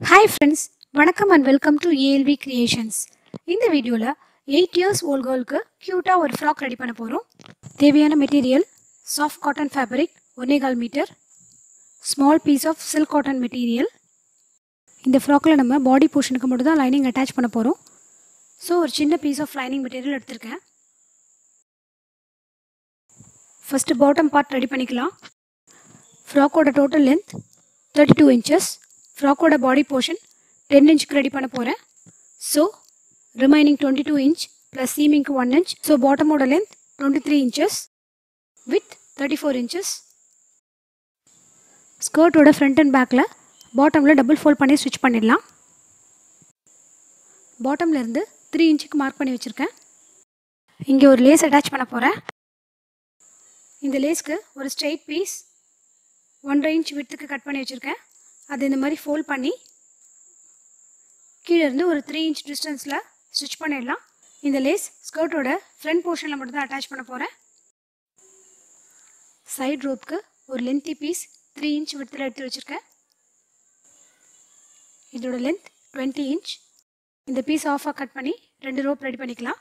Hi friends, வணக்கம் and welcome to ALV Creations. இந்த வீடியோல 8 years old girlக்கு கியூட்டா ஒரு ஃப்ராக் ரெடி பண்ண போறோம். தேவையான material soft cotton fabric 1.5 metre, small piece of silk cotton material. இந்த ஃப்ராக்ல நம்ம பாடி போர்ஷனுக்கு மட்டும் தான் லைனிங் அட்டாச் பண்ண போறோம். சோ ஒரு சின்ன piece of lining material எடுத்துர்க்கேன். First bottom part ரெடி பண்ணிக்கலாம். ஃப்ராக்கோட total length 32 inches. ஃப்ராக்கோட பாடி போர்ஷன் 10 inch ரெடி பண்ண போறேன். So remaining 22 inch plus seaming 1 inch. So bottom ஓட length 23 inches with 34 inches. Skirt ஓட front and backல bottomல double fold பண்ணி stitch பண்ணிடலாம். bottomல இருந்து 3 inchக்கு மார்க் பண்ணி வச்சிருக்கேன். இங்க ஒரு லேஸ் அட்டாச் பண்ண போறேன். இந்த லேஸ்க்கு ஒரு straight piece 1.5 inch widthக்கு கட் பண்ணி வச்சிருக்கேன். அது இந்த மாதிரி fold பண்ணி கீழ இருந்து ஒரு 3 inch distanceல ஸ்டிட்ச் பண்ணிடலாம். இந்த லேஸ் ஸ்கர்ட்டோட ஃப்ரண்ட் போர்ஷன்ல மட்டும் தான் அட்டாச் பண்ண போறேன். சைடு ரோப்க்கு ஒரு லென்த்தி பீஸ் 3 inch விட்த்ல எடுத்து வச்சிருக்கேன். இதோட லென்த் 20 inch. இந்த பீஸ் ஆஃபா கட் பண்ணி ரெண்டு ரோப் ரெடி பண்ணிக்கலாம்.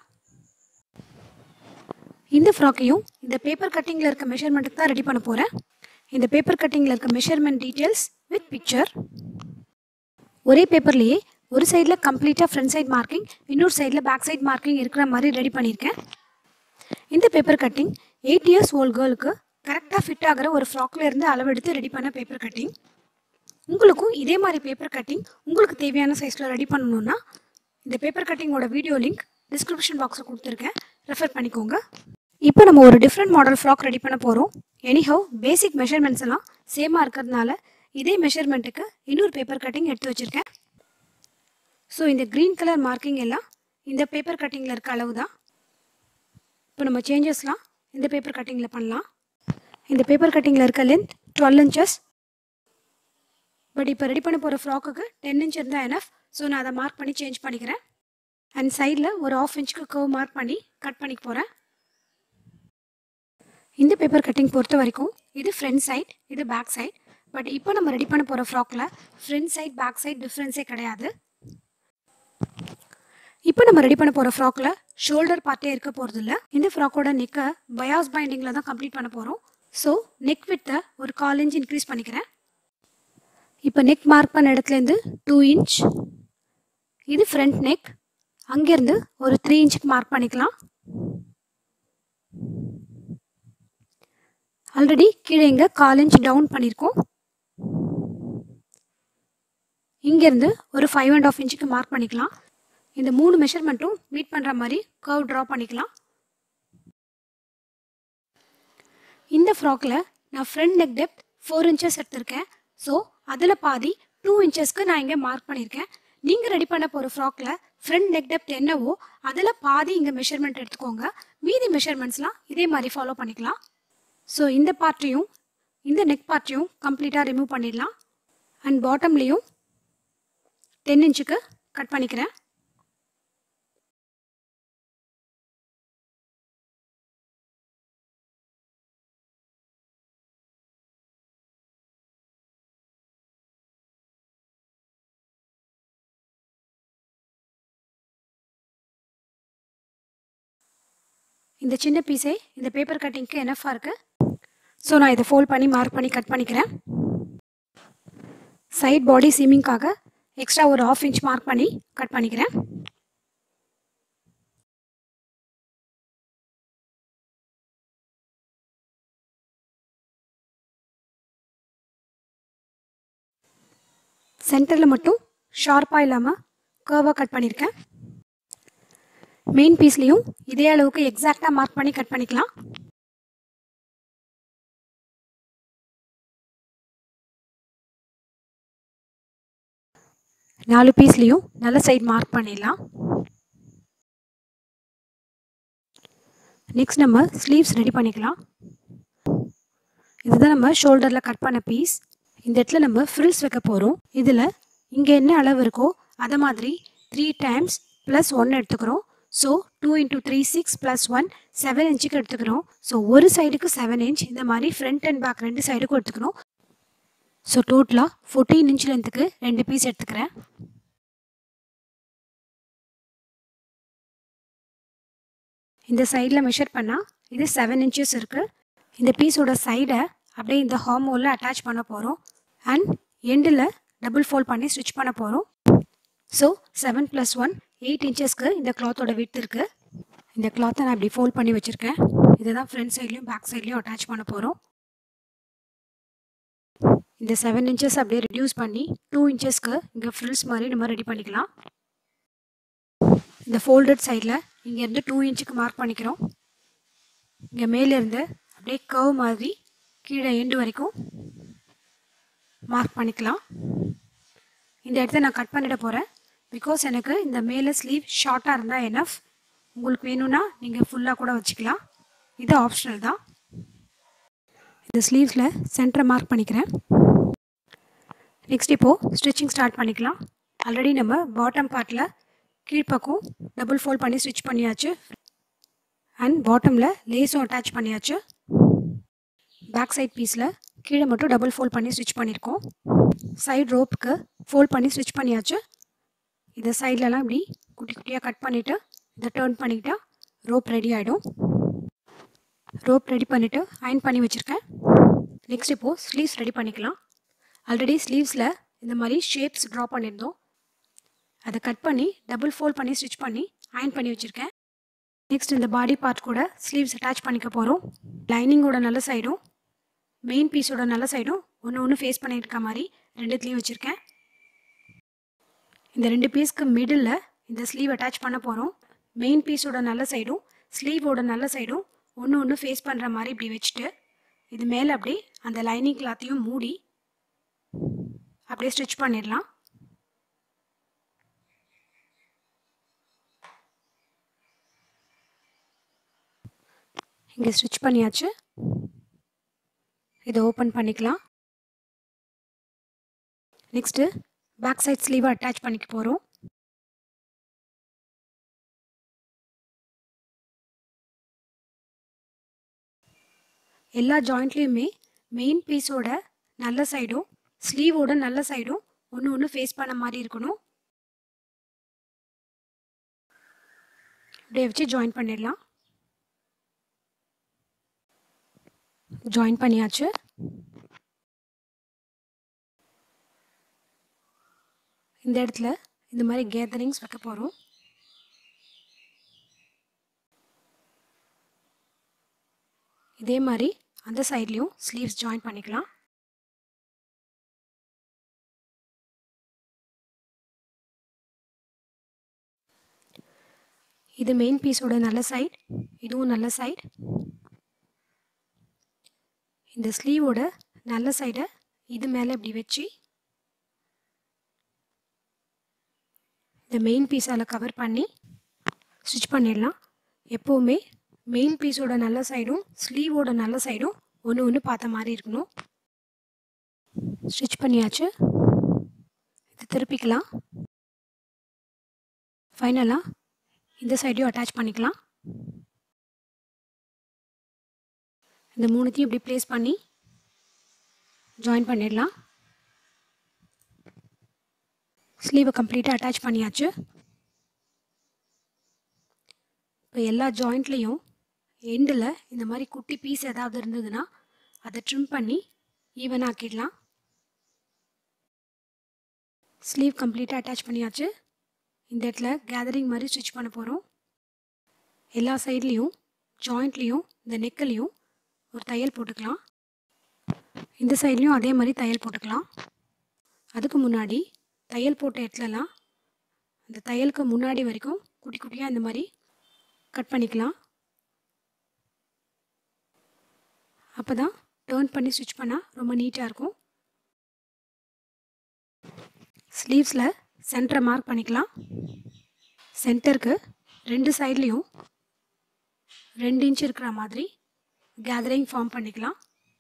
இந்த ஃப்ராக்கையும் இந்த பேப்பர் கட்டிங்ல இருக்க மெஷர்மென்ட்க்கு தான் ரெடி பண்ண போறேன். இந்த பேப்பர் கட்டிங்ல இருக்க மெஷர்மென்ட் டீடைல்ஸ் வித் பிக்சர். ஒரே பேப்பர்லயே ஒரு சைடுல கம்ப்ளீட்டா ஃப்ரண்ட் சைடு மார்க்கிங், இன்னொரு சைடுல பேக் சைடு மார்க்கிங் இருக்கிற மாதிரி ரெடி பண்ணிருக்கேன். இந்த பேப்பர் கட்டிங் 8 years old girlக்கு கரெக்ட்டா ஃபிட் ஆகுற ஒரு ஃப்ராக்ல இருந்து அளவு எடுத்து ரெடி பண்ண பேப்பர் கட்டிங். உங்களுக்கும் இதே மாதிரி பேப்பர் கட்டிங் உங்களுக்கு தேவையான சைஸ்ல ரெடி பண்ணனும்னா இந்த பேப்பர் கட்டிங்கோட வீடியோ லிங்க் டிஸ்கிரிப்ஷன் பாக்ஸ்ல கொடுத்திருக்கேன். ரெஃபர் பண்ணிக்கோங்க. இப்போ நம்ம ஒரு டிஃபரண்ட் மாடல் ஃப்ராக் ரெடி பண்ண போறோம். எனிஹவ் பேசிக் மெஷர்மென்ட்ஸ் எல்லாம் சேமா இருக்கிறதுனால இதே மெஷர்மென்ட்க்கு இன்னொரு பேப்பர் கட்டிங் எடுத்து வச்சிருக்கேன். சோ இந்த green color மார்க்கிங் எல்லாம் இந்த பேப்பர் கட்டிங்ல இருக்க அளவு தான். இப்போ நம்ம சேஞ்சஸ்லாம் இந்த பேப்பர் கட்டிங்ல பண்ணலாம். இந்த பேப்பர் கட்டிங்ல இருக்க லெந்த் 12 inches. பட் இப்போ ரெடி பண்ண போற ஃப்ராக்குக்கு 10 inch இருந்தா எனஃப். சோ நான் அதை மார்க் பண்ணி சேஞ்ச் பண்ணிக்கிறேன். அண்ட் சைடுல ஒரு 1/2 inchக்கு கர்வ் மார்க் பண்ணி கட் பண்ணிக்க போறேன். இந்த பேப்பர் கட்டிங் பொறுத்த வரைக்கும் இது ஃப்ரண்ட் சைடு, இது பேக் சைடு. பட் இப்போ நம்ம ரெடி பண்ண போற ஃப்ராக்ல ஃப்ரண்ட் சைடு பேக் சைடு டிஃபரன்ஸே கிடையாது. இப்போ நம்ம ரெடி பண்ண போற ஃப்ராக்ல ஷோல்டர் பார்ட்டே இருக்க போறது இல்ல. இந்த ஃப்ராக்கோட நெக்க பயாஸ் பைண்டிங்ல தான் கம்ப்ளீட் பண்ண போறோம். சோ நெக் விட்த ஒரு 1/4 inch இன்க்ரீஸ் பண்ணிக்கிறேன். இப்போ நெக் மார்க் பண்ண இடத்துல இருந்து 2 inch. இது ஃப்ரண்ட் நெக். அங்க இருந்து ஒரு 3 inchக்கு மார்க் பண்ணிக்கலாம். ஆல்ரெடி கீழ இங்க 1/4 inch டவுன் பண்ணிருக்கோம். இங்க இருந்து ஒரு 5.5 inchக்கு மார்க் பண்ணிக்கலாம். இந்த மூணு மெஷர்மென்ட்டும் மீட் பண்ற மாதிரி கர்வ் டிரா பண்ணிக்கலாம். இந்த ஃப்ராக்ல நான் ஃப்ரண்ட் நெக் டெப்த் 4 inches எடுத்துர்க்கேன். சோ அதுல பாதி 2 inchesக்கு நான் இங்க மார்க் பண்ணிருக்கேன். நீங்க ரெடி பண்ண போற ஃப்ராக்ல ஃப்ரண்ட் நெக் டெப்த் என்னவோ அதுல பாதி இங்க மெஷர்மென்ட் எடுத்துக்கோங்க. மீதி மெஷர்மென்ட்ஸ்லாம் இதே மாதிரி ஃபாலோ பண்ணிக்கலாம். சோ இந்த பார்ட்டையும் இந்த நெக் பார்ட்டையும் கம்ப்ளீட்டா ரிமூவ் பண்ணிடலாம். அண்ட் பாட்டம்லயும் 10 inchக்கு கட் பண்ணிக்கிறேன். இந்த சின்ன பீஸே இந்த பேப்பர் கட்டிங்க்கு எனஃபா இருக்கு. சோ நான் இதை ஃபோல்ட் பண்ணி மார்க் பண்ணி கட் பண்ணிக்கிறேன். சைடு பாடி சீமிங்காக எக்ஸ்ட்ரா ஒரு 1/2 inch மார்க் பண்ணி கட் பண்ணிக்கிறேன். சென்டர்ல மட்டும் ஷார்ப்பா இல்லாம கர்வா கட் பண்ணிருக்கேன். மெயின் பீஸ்லயும் இதே அளவுக்கு எக்ஸாக்ட்டா மார்க் பண்ணி கட் பண்ணிக்கலாம். நாலு பீஸ்லயும் நல்ல சைடு மார்க் பண்ணிடலாம். நெக்ஸ்ட் நம்ம ஸ்லீவ்ஸ் ரெடி பண்ணிக்கலாம். இதுதான் நம்ம ஷோல்டர்ல கட் பண்ண பீஸ். இந்த இடத்துல நம்ம ஃப்ரில்ஸ் வைக்க போறோம். இதுல இங்க என்ன அளவு இருக்கோ அத மாதிரி 3 times plus 1 எடுத்துக்கிறோம். So 2 into 3 6 plus 1 7 inchக்கு எடுத்துக்கிறோம். So ஒரு சைடுக்கு 7 inch. இந்த மாதிரி ஃப்ரண்ட் அண்ட் பேக் ரெண்டு சைடுக்கும் எடுத்துக்கிறோம். ஸோ டோட்டலாக 14 இன்ச் லென்த்துக்கு 2 பீஸ் எடுத்துக்கிறேன். இந்த சைடில் மெஷர் பண்ணால் இது 7 inches இருக்குது. இந்த பீஸோட சைடை அப்படியே இந்த ஹார்மோலில் அட்டாச் பண்ண போகிறோம். அண்ட் எண்டில் டபுள் ஃபோல்ட் பண்ணி ஸ்டிச் பண்ண போகிறோம். ஸோ 7 + 1 8 inchesக்கு இந்த கிளாத்தோட விட்த் இருக்குது. இந்த கிளாத்தை நான் இப்படி ஃபோல்ட் பண்ணி வச்சுருக்கேன். இதை தான் ஃப்ரண்ட் சைட்லேயும் பேக் சைட்லேயும் அட்டாச் பண்ண போகிறோம். இந்த 7 inches அப்படியே ரெடியூஸ் பண்ணி 2 inchesக்கு இங்கே ஃப்ரில்ஸ் மாதிரி நம்ம ரெடி பண்ணிக்கலாம். இந்த ஃபோல்டட் சைடில் இங்கேருந்து 2 inchக்கு மார்க் பண்ணிக்கிறோம். இங்கே மேலேருந்து அப்படியே கர்வ் மாதிரி கீழே எண்டு வரைக்கும் மார்க் பண்ணிக்கலாம். இந்த இடத்த நான் கட் பண்ணிட போகிறேன். பிகாஸ் எனக்கு இந்த மேலே ஸ்லீவ் ஷார்ட்டாக இருந்தால் எனஃப். உங்களுக்கு வேணும்னா நீங்கள் ஃபுல்லாக கூட வச்சுக்கலாம். இது ஆப்ஷனல் தான். இந்த ஸ்லீவ்ஸில் சென்டரை மார்க் பண்ணிக்கிறேன். நெக்ஸ்ட் இப்போது ஸ்டிச்சிங் ஸ்டார்ட் பண்ணிக்கலாம். ஆல்ரெடி நம்ம பாட்டம் பார்ட்டில் கீழ்ப்பக்கம் டபுள் ஃபோல்ட் பண்ணி ஸ்டிச் பண்ணியாச்சு. அண்ட் பாட்டமில் லேஸும் அட்டாச் பண்ணியாச்சு. பேக் சைட் பீஸில் கீழே மட்டும் டபுள் ஃபோல்ட் பண்ணி ஸ்டிச் பண்ணியிருக்கோம். சைடு ரோப்புக்கு ஃபோல்ட் பண்ணி ஸ்டிச் பண்ணியாச்சு. இதை சைட்லலாம் இப்படி குட்டி குட்டியாக கட் பண்ணிவிட்டு இதை டர்ன் பண்ணிக்கிட்டா ரோப் ரெடி ஆகிடும். ரோப் ரெடி பண்ணிவிட்டு அயன் பண்ணி வச்சுருக்கேன். நெக்ஸ்ட் இப்போது ஸ்லீவ்ஸ் ரெடி பண்ணிக்கலாம். ஆல்ரெடி ஸ்லீவ்ஸில் இந்த மாதிரி ஷேப்ஸ் ட்ரா பண்ணியிருந்தோம். அதை கட் பண்ணி டபுள் ஃபோல்ட் பண்ணி ஸ்டிச் பண்ணி அயன் பண்ணி வச்சுருக்கேன். நெக்ஸ்ட் இந்த பாடி பார்ட் கூட ஸ்லீவ்ஸ் அட்டாச் பண்ணிக்க போகிறோம். லைனிங்கோட நல்ல சைடும் மெயின் பீஸோட நல்ல சைடும் ஒன்று ஃபேஸ் பண்ணியிருக்க மாதிரி ரெண்டுத்துலேயும் வச்சுருக்கேன். இந்த 2 பீஸ்க்கு மிடில் இந்த ஸ்லீவ் அட்டாச் பண்ண போகிறோம். மெயின் பீஸோட நல்ல சைடும் ஸ்லீவோட நல்ல சைடும் ஒன்று ஃபேஸ் பண்ணுற மாதிரி இப்படி வச்சுட்டு இது மேலே அப்படி அந்த லைனிங் கிளாத்தையும் மூடி அப்படியே ஸ்டிச் பண்ணிடலாம். இங்கே ஸ்டிச் பண்ணியாச்சு. இதை ஓப்பன் பண்ணிக்கலாம். நெக்ஸ்ட்டு பேக் சைட் ஸ்லீவை அட்டாச் பண்ணிக்க போகிறோம். எல்லா ஜாயிண்ட்லேயுமே மெயின் பீஸோட நல்ல சைடும் ஸ்லீவோட நல்ல சைடும் ஒன்று ஃபேஸ் பண்ண மாதிரி இருக்கணும். இப்படியே வச்சு ஜாயின் பண்ணிடலாம். ஜாயின் பண்ணியாச்சு. இந்த இடத்துல இந்த மாதிரி கேதரிங்ஸ் வைக்க போகிறோம். இதே மாதிரி அந்த சைட்லேயும் ஸ்லீவ்ஸ் ஜாயின் பண்ணிக்கலாம். இது மெயின் பீஸோட நல்ல சைடு, இதுவும் நல்ல சைடு. இந்த ஸ்லீவோட நல்ல சைடை இது மேலே இப்படி வச்சு இந்த மெயின் பீஸால் கவர் பண்ணி ஸ்டிச் பண்ணிடலாம். எப்போவுமே மெயின் பீஸோட நல்ல சைடும் ஸ்லீவோட நல்ல சைடும் ஒன்று பார்த்த மாதிரி இருக்கணும். ஸ்டிச் பண்ணியாச்சு. இது திருப்பிக்கலாம். ஃபைனலாக இந்த சைடையும் அட்டாச் பண்ணிக்கலாம். இந்த மூணுத்தையும் இப்படி ப்ளேஸ் பண்ணி ஜாயின் பண்ணிடலாம். ஸ்லீவை கம்ப்ளீட்டாக அட்டாச் பண்ணியாச்சு. இப்போ எல்லா ஜாயிண்ட்லேயும் எண்டில் இந்த மாதிரி குட்டி பீஸ் ஏதாவது இருந்ததுன்னா அதை ட்ரிம் பண்ணி ஈவன் ஆக்கிடலாம். ஸ்லீவ் கம்ப்ளீட்டாக அட்டாச் பண்ணியாச்சு. இந்த இடத்துல கேதரிங் மாதிரி ஸ்டிச் பண்ண போகிறோம். எல்லா சைட்லேயும் ஜாயிண்ட்லேயும் இந்த நெக்கிலையும் ஒரு தையல் போட்டுக்கலாம். இந்த சைட்லேயும் அதே மாதிரி தையல் போட்டுக்கலாம். அதுக்கு முன்னாடி தையல் போட்ட இடத்துலலாம் அந்த தையலுக்கு முன்னாடி வரைக்கும் குட்டி குட்டியாக இந்த மாதிரி கட் பண்ணிக்கலாம். அப்போ தான் டர்ன் பண்ணி ஸ்டிச் பண்ணால் ரொம்ப நீட்டாக இருக்கும். ஸ்லீவ்ஸில் சென்டரை மார்க் பண்ணிக்கலாம். சென்டருக்கு 2 சைட்லேயும் 2 இன்ச் இருக்கிற மாதிரி கேதரிங் ஃபார்ம் பண்ணிக்கலாம்.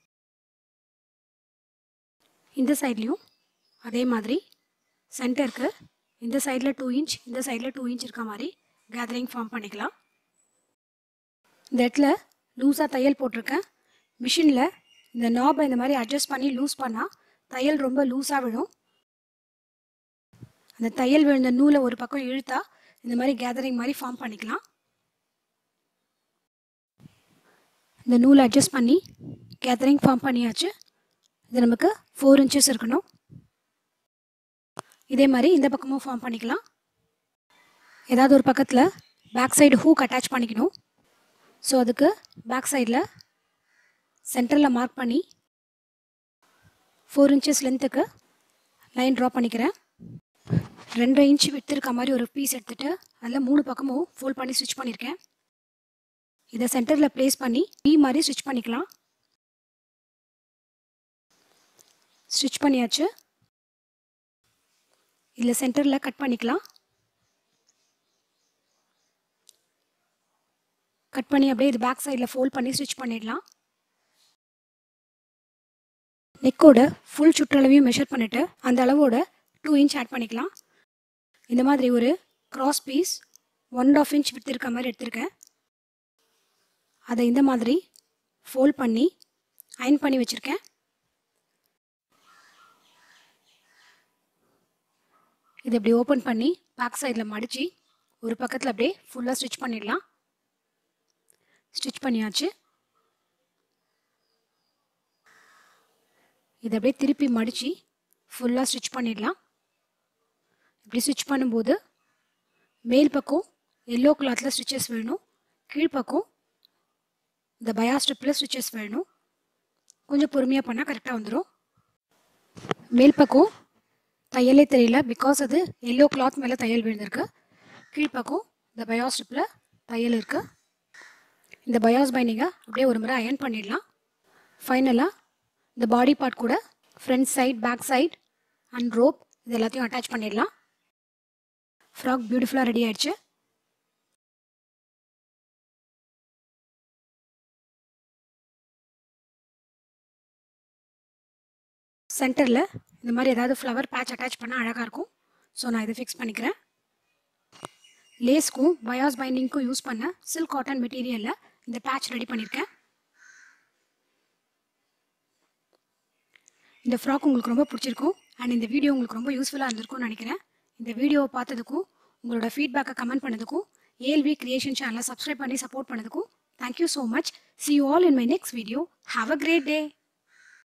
இந்த சைட்லேயும் அதே மாதிரி சென்டருக்கு இந்த சைடில் 2 இன்ச் இந்த சைடில் 2 இன்ச் இருக்க மாதிரி கேதரிங் ஃபார்ம் பண்ணிக்கலாம். இந்த இடத்துல லூஸாக தையல் போட்டிருக்கேன். மிஷினில் இந்த நாபை இந்த மாதிரி அட்ஜஸ்ட் பண்ணி லூஸ் பண்ணால் தையல் ரொம்ப லூஸாக விழும். அந்த தையல் விழுந்த நூலை ஒரு பக்கம் இழுத்தா இந்த மாதிரி கேதரிங் மாதிரி ஃபார்ம் பண்ணிக்கலாம். இந்த நூலை அட்ஜஸ்ட் பண்ணி கேதரிங் ஃபார்ம் பண்ணியாச்சு. இது நமக்கு 4 inches இருக்கணும். இதே மாதிரி இந்த பக்கமும் ஃபார்ம் பண்ணிக்கலாம். ஏதாவது ஒரு பக்கத்தில் பேக் சைடு ஹூக் அட்டாச் பண்ணிக்கணும். ஸோ அதுக்கு பேக் சைடில் சென்டரில் மார்க் பண்ணி 4 inches லென்த்துக்கு லைன் ட்ரா பண்ணிக்கிறேன். 2.5 inch விட்டு இருக்க மாதிரி ஒரு பீஸ் எடுத்துகிட்டு அதில் 3 பக்கமும் ஃபோல்ட் பண்ணி ஸ்டிச் பண்ணியிருக்கேன். இதை சென்டரில் ப்ளேஸ் பண்ணி வி மாதிரி ஸ்டிச் பண்ணிக்கலாம். ஸ்டிச் பண்ணியாச்சு. இதில் சென்டரில் கட் பண்ணிக்கலாம். கட் பண்ணி அப்படியே இது பேக் சைடில் ஃபோல்ட் பண்ணி ஸ்டிச் பண்ணிடலாம். நெக்கோட ஃபுல் சுற்றளவையும் மெஷர் பண்ணிவிட்டு அந்த அளவோட 2 inch ஆட் பண்ணிக்கலாம். இந்த மாதிரி ஒரு கிராஸ் பீஸ் 1.5 inch விட்டு இருக்க மாதிரி எடுத்திருக்கேன். அதை இந்த மாதிரி ஃபோல்ட் பண்ணி அயன் பண்ணி வச்சுருக்கேன். இதை இப்படி ஓப்பன் பண்ணி பேக் சைடில் மடித்து ஒரு பக்கத்தில் அப்படியே ஃபுல்லாக ஸ்டிச் பண்ணிடலாம். ஸ்டிச் பண்ணியாச்சு. இதை அப்படியே திருப்பி மடித்து ஃபுல்லாக ஸ்டிச் பண்ணிடலாம். இப்படி ஸ்டிச் பண்ணும்போது மேல் பக்கம் எல்லோ கிளாத்தில் ஸ்டிச்சஸ் வேணும், கீழ்ப்பக்கம் இந்த பயா ஸ்ட்ரிப்பில் ஸ்டிச்சஸ் வேணும். கொஞ்சம் பொறுமையாக பண்ணால் கரெக்டாக வந்துடும். மேல் பக்கம் தையலே தெரியல, பிகாஸ் அது எல்லோ கிளாத் மேலே தையல் விழுந்திருக்கு. கீழ்ப்பக்கம் இந்த பயா ஸ்ட்ரிப்பில் தையல் இருக்குது. இந்த பயாஸ் பைண்டிங்கை அப்படியே ஒரு முறை அயன் பண்ணிடலாம். ஃபைனலாக இந்த பாடி பார்ட் கூட front side, back side and rope இது எல்லாத்தையும் அட்டாச் பண்ணிடலாம். ஃப்ராக் பியூட்டிஃபுல்லாக ரெடி ஆயிடுச்சு. சென்டரில் இந்த மாதிரி ஏதாவது ஃப்ளவர் பேட்ச் அட்டாச் பண்ணால் அழகாக இருக்கும். ஸோ நான் இதை ஃபிக்ஸ் பண்ணிக்கிறேன். லேஸ்க்கும் பயாஸ் பைண்டிங்க்கும் யூஸ் பண்ண சில்க் காட்டன் மெட்டீரியலில் இந்த பேட்ச் ரெடி பண்ணியிருக்கேன். இந்த ஃப்ராக் உங்களுக்கு ரொம்ப பிடிச்சிருக்கும் அண்ட் இந்த வீடியோ உங்களுக்கு ரொம்ப யூஸ்ஃபுல்லாக இருந்திருக்கும்னு நினைக்கிறேன். இந்த வீடியோவை பார்த்ததுக்கும் உங்களோட ஃபீட்பேக்கை கமெண்ட் பண்ணதுக்கும் ALV Creation சேனலை சப்ஸ்கிரைப் பண்ணி சப்போர்ட் பண்ணதுக்கும் thank you so much. See you all in my next video. Have a great day.